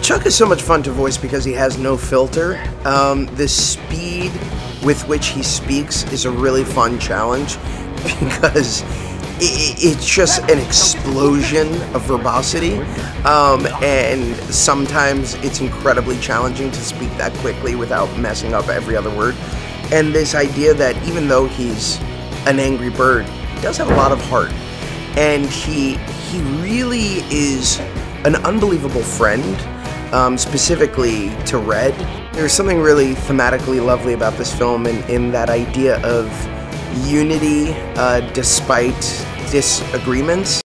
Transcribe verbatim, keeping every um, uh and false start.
Chuck is so much fun to voice because he has no filter. Um, the speed with which he speaks is a really fun challenge because it, it's just an explosion of verbosity, um, and sometimes it's incredibly challenging to speak that quickly without messing up every other word. And this idea that even though he's an angry bird, he does have a lot of heart, and he he really is an unbelievable friend, um, specifically to Red. There's something really thematically lovely about this film, in, in that idea of unity uh, despite disagreements.